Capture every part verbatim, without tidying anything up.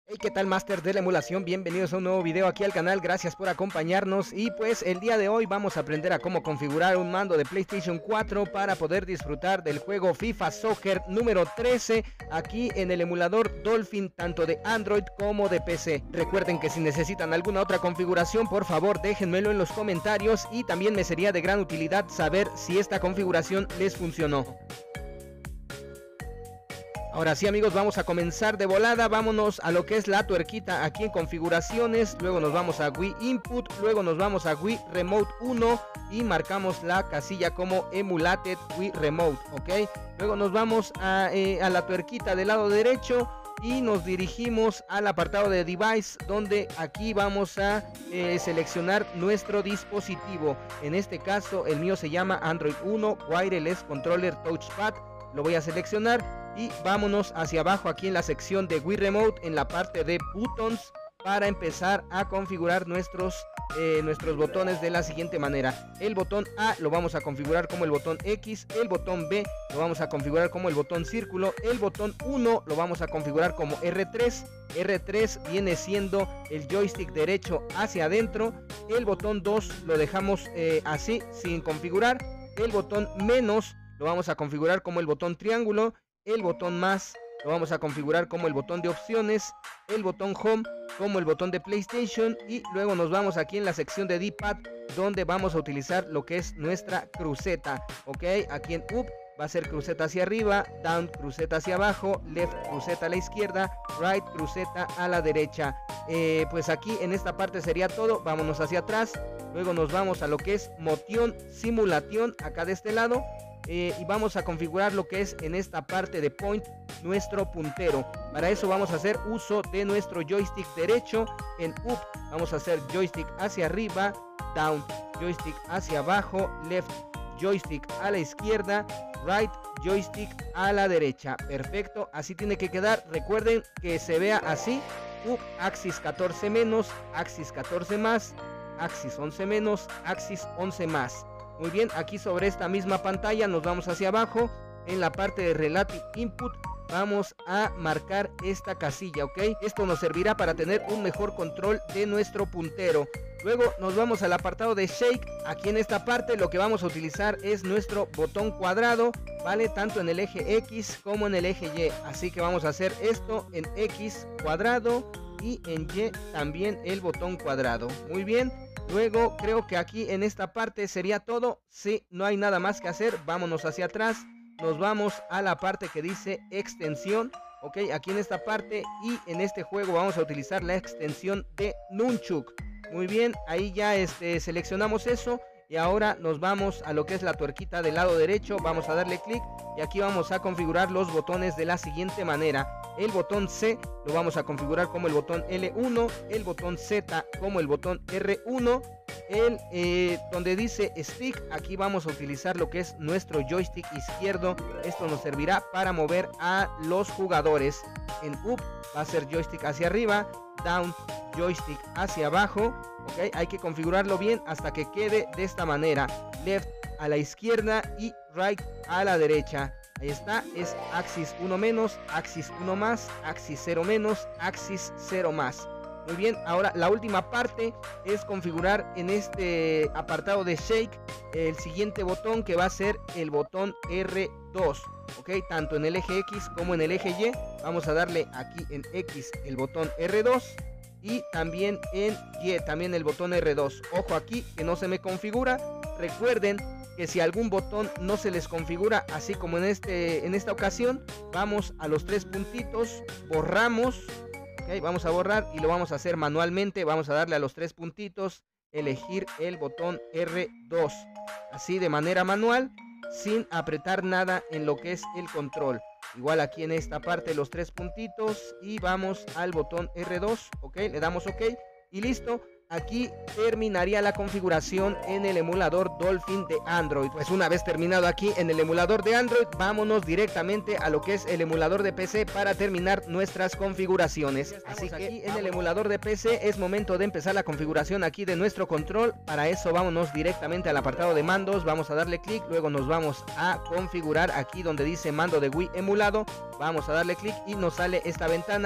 Hey, ¿qué tal, Master de la emulación? Bienvenidos a un nuevo video aquí al canal, gracias por acompañarnos. Y pues el día de hoy vamos a aprender a cómo configurar un mando de PlayStation cuatro para poder disfrutar del juego FIFA Soccer número trece aquí en el emulador Dolphin, tanto de Android como de P C. Recuerden que si necesitan alguna otra configuración, por favor déjenmelo en los comentarios, y también me sería de gran utilidad saber si esta configuración les funcionó. Ahora sí, amigos, vamos a comenzar de volada. Vámonos a lo que es la tuerquita aquí en configuraciones, luego nos vamos a Wii Input, luego nos vamos a Wii Remote uno y marcamos la casilla como Emulated Wii Remote, ok. Luego nos vamos a, eh, a la tuerquita del lado derecho y nos dirigimos al apartado de Device, donde aquí vamos a eh, seleccionar nuestro dispositivo. En este caso el mío se llama Android uno Wireless Controller Touchpad. Lo voy a seleccionar y vámonos hacia abajo aquí en la sección de Wii Remote, en la parte de Buttons, para empezar a configurar nuestros, eh, nuestros botones de la siguiente manera. El botón A lo vamos a configurar como el botón X, el botón B lo vamos a configurar como el botón círculo, el botón uno lo vamos a configurar como R tres. R tres viene siendo el joystick derecho hacia adentro. El botón dos lo dejamos eh, así, sin configurar. El botón menos lo vamos a configurar como el botón triángulo. El botón más lo vamos a configurar como el botón de opciones. El botón home como el botón de PlayStation. Y luego nos vamos aquí en la sección de D-pad, donde vamos a utilizar lo que es nuestra cruceta. Ok, aquí en Up va a ser cruceta hacia arriba, Down cruceta hacia abajo, Left cruceta a la izquierda, Right cruceta a la derecha. eh, Pues aquí en esta parte sería todo. Vámonos hacia atrás. Luego nos vamos a lo que es Motion Simulation acá de este lado. Eh, y vamos a configurar lo que es en esta parte de Point nuestro puntero. Para eso vamos a hacer uso de nuestro joystick derecho. En Up vamos a hacer joystick hacia arriba, Down joystick hacia abajo, Left joystick a la izquierda, Right joystick a la derecha. Perfecto, así tiene que quedar. Recuerden que se vea así: Up axis catorce menos, axis catorce más, axis once menos, axis once más. Muy bien, aquí sobre esta misma pantalla nos vamos hacia abajo. En la parte de Relative Input vamos a marcar esta casilla, ok. Esto nos servirá para tener un mejor control de nuestro puntero. Luego nos vamos al apartado de Shake. Aquí en esta parte lo que vamos a utilizar es nuestro botón cuadrado, vale, tanto en el eje X como en el eje Y. Así que vamos a hacer esto en X cuadrado y en Y también el botón cuadrado. Muy bien. Luego creo que aquí en esta parte sería todo. Sí, no hay nada más que hacer. Vámonos hacia atrás. Nos vamos a la parte que dice extensión. Ok, aquí en esta parte y en este juego vamos a utilizar la extensión de Nunchuk. Muy bien, ahí ya este, seleccionamos eso. Y ahora nos vamos a lo que es la tuerquita del lado derecho. Vamos a darle clic y aquí vamos a configurar los botones de la siguiente manera. El botón C lo vamos a configurar como el botón L uno, el botón Z como el botón R uno, el eh, donde dice Stick, aquí vamos a utilizar lo que es nuestro joystick izquierdo. Esto nos servirá para mover a los jugadores. En Up va a ser joystick hacia arriba, Down joystick hacia abajo. Ok, hay que configurarlo bien hasta que quede de esta manera: Left a la izquierda y Right a la derecha. Ahí está, es axis uno menos, axis uno más, axis cero menos, axis cero más. Muy bien, ahora la última parte es configurar en este apartado de Shake el siguiente botón, que va a ser el botón R dos. Ok, tanto en el eje X como en el eje Y. Vamos a darle aquí en X el botón R dos y también en Y también el botón R dos. Ojo aquí que no se me configura. Recuerden que si algún botón no se les configura, así como en, este, en esta ocasión, vamos a los tres puntitos, borramos, okay, vamos a borrar y lo vamos a hacer manualmente. Vamos a darle a los tres puntitos, elegir el botón R dos, así de manera manual, sin apretar nada en lo que es el control. Igual aquí en esta parte los tres puntitos y vamos al botón R dos, ok, le damos ok y listo. Aquí terminaría la configuración en el emulador Dolphin de Android. Pues una vez terminado aquí en el emulador de Android, vámonos directamente a lo que es el emulador de P C para terminar nuestras configuraciones. Así que aquí en el emulador de P C es momento de empezar la configuración aquí de nuestro control. Para eso vámonos directamente al apartado de mandos, vamos a darle clic, luego nos vamos a configurar aquí donde dice mando de Wii emulado. Vamos a darle clic y nos sale esta ventana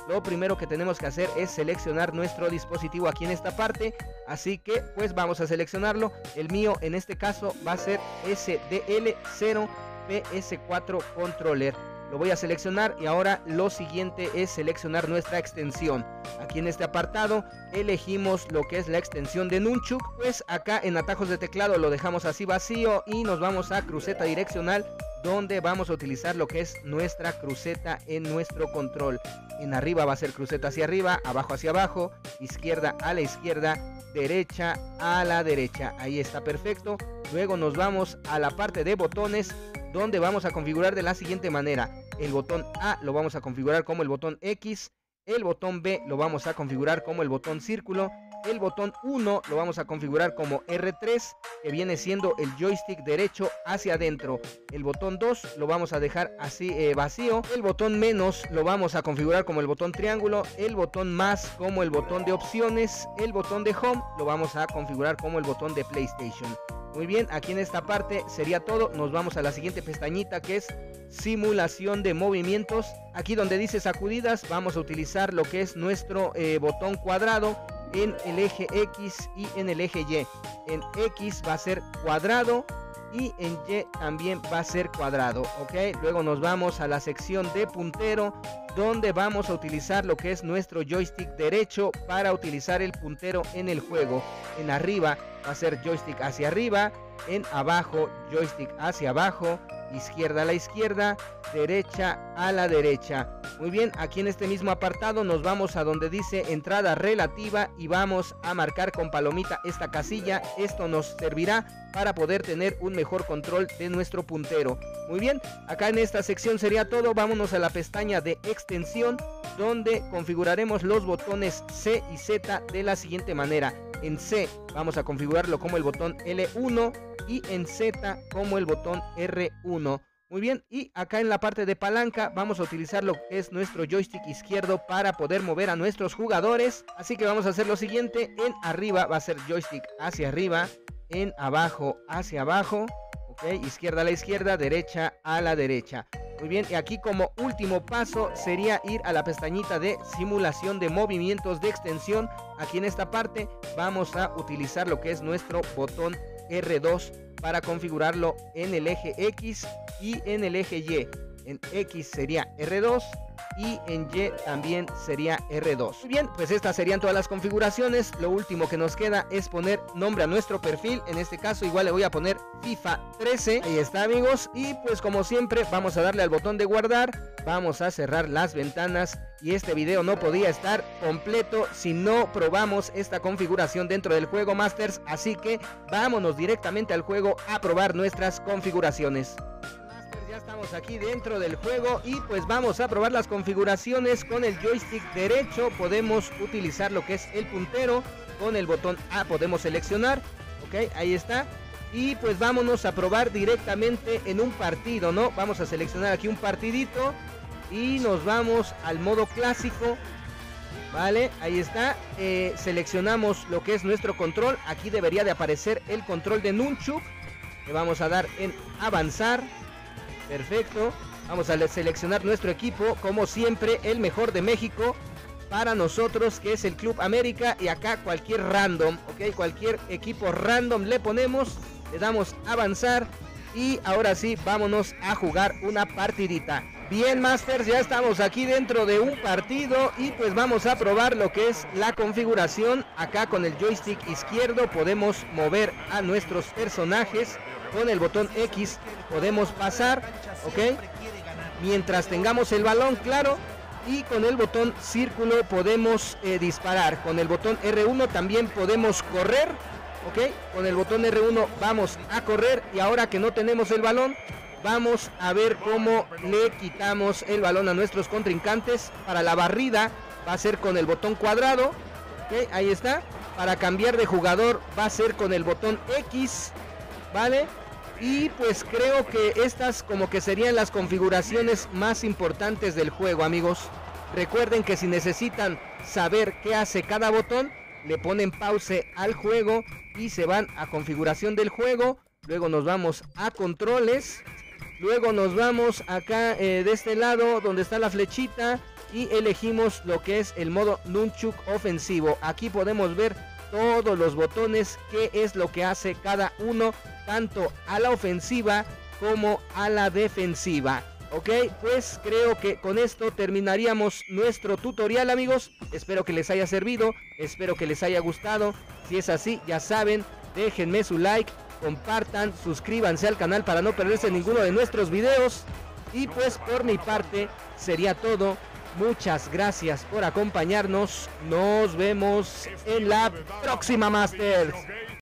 lo primero que tenemos que hacer es seleccionar nuestro dispositivo aquí en esta parte. Así que pues vamos a seleccionarlo. El mío en este caso va a ser S D L cero P S cuatro Controller. Lo voy a seleccionar y ahora lo siguiente es seleccionar nuestra extensión. Aquí en este apartado elegimos lo que es la extensión de Nunchuk. Pues acá en atajos de teclado lo dejamos así vacío y nos vamos a cruceta direccional, donde vamos a utilizar lo que es nuestra cruceta en nuestro control. En arriba va a ser cruceta hacia arriba, abajo hacia abajo, izquierda a la izquierda, derecha a la derecha. Ahí está perfecto. Luego nos vamos a la parte de botones, donde vamos a configurar de la siguiente manera. El botón A lo vamos a configurar como el botón X, el botón B lo vamos a configurar como el botón círculo, el botón uno lo vamos a configurar como R tres, que viene siendo el joystick derecho hacia adentro. El botón dos lo vamos a dejar así eh, vacío. El botón menos lo vamos a configurar como el botón triángulo, el botón más como el botón de opciones, el botón de home lo vamos a configurar como el botón de PlayStation. Muy bien, aquí en esta parte sería todo. Nos vamos a la siguiente pestañita, que es simulación de movimientos. Aquí donde dice sacudidas vamos a utilizar lo que es nuestro eh, botón cuadrado en el eje X y en el eje Y. En X va a ser cuadrado y en Y también va a ser cuadrado, ok. Luego nos vamos a la sección de puntero, donde vamos a utilizar lo que es nuestro joystick derecho para utilizar el puntero en el juego. En arriba va a ser joystick hacia arriba, en abajo joystick hacia abajo, izquierda a la izquierda, derecha a la derecha. Muy bien, aquí en este mismo apartado nos vamos a donde dice entrada relativa y vamos a marcar con palomita esta casilla. Esto nos servirá para poder tener un mejor control de nuestro puntero. Muy bien, acá en esta sección sería todo. Vámonos a la pestaña de extensión, donde configuraremos los botones C y Z de la siguiente manera. En C vamos a configurarlo como el botón L uno y en Z como el botón R uno. Muy bien, y acá en la parte de palanca vamos a utilizar lo que es nuestro joystick izquierdo para poder mover a nuestros jugadores. Así que vamos a hacer lo siguiente. En arriba va a ser joystick hacia arriba, en abajo hacia abajo, ok, izquierda a la izquierda, derecha a la derecha. Muy bien, y aquí como último paso sería ir a la pestañita de simulación de movimientos de extensión. Aquí en esta parte vamos a utilizar lo que es nuestro botón R dos para configurarlo en el eje X y en el eje Y. En X sería R dos y en Y también sería R dos. Muy bien, pues estas serían todas las configuraciones. Lo último que nos queda es poner nombre a nuestro perfil. En este caso igual le voy a poner FIFA trece. Ahí está, amigos. Y pues como siempre vamos a darle al botón de guardar. Vamos a cerrar las ventanas. Y este video no podía estar completo si no probamos esta configuración dentro del juego, Masters. Así que vámonos directamente al juego a probar nuestras configuraciones. Ya estamos aquí dentro del juego y pues vamos a probar las configuraciones. Con el joystick derecho podemos utilizar lo que es el puntero. Con el botón A podemos seleccionar, ok, ahí está. Y pues vámonos a probar directamente en un partido, ¿no? Vamos a seleccionar aquí un partidito y nos vamos al modo clásico. Vale, ahí está. eh, Seleccionamos lo que es nuestro control. Aquí debería de aparecer el control de Nunchuk. Le vamos a dar en avanzar. Perfecto, vamos a seleccionar nuestro equipo, como siempre el mejor de México para nosotros, que es el Club América. Y acá cualquier random, ok, cualquier equipo random le ponemos, le damos avanzar. Y ahora sí, vámonos a jugar una partidita. Bien, Masters, ya estamos aquí dentro de un partido y pues vamos a probar lo que es la configuración. Acá con el joystick izquierdo podemos mover a nuestros personajes. Con el botón X podemos pasar, ok, mientras tengamos el balón, claro. Y con el botón círculo podemos eh, disparar. Con el botón R uno también podemos correr, ok. Con el botón R uno vamos a correr. Y ahora que no tenemos el balón, vamos a ver cómo le quitamos el balón a nuestros contrincantes. Para la barrida va a ser con el botón cuadrado, ok, ahí está. Para cambiar de jugador va a ser con el botón X, ¿vale? Y pues creo que estas como que serían las configuraciones más importantes del juego, amigos. Recuerden que si necesitan saber qué hace cada botón, le ponen pause al juego y se van a configuración del juego. Luego nos vamos a controles. Luego nos vamos acá eh, de este lado donde está la flechita y elegimos lo que es el modo Nunchuk ofensivo. Aquí podemos ver todos los botones, qué es lo que hace cada uno, tanto a la ofensiva como a la defensiva. Ok, pues creo que con esto terminaríamos nuestro tutorial, amigos. Espero que les haya servido, espero que les haya gustado. Si es así, ya saben, déjenme su like, compartan, suscríbanse al canal para no perderse ninguno de nuestros videos. Y pues por mi parte sería todo. Muchas gracias por acompañarnos. Nos vemos en la próxima, Masters.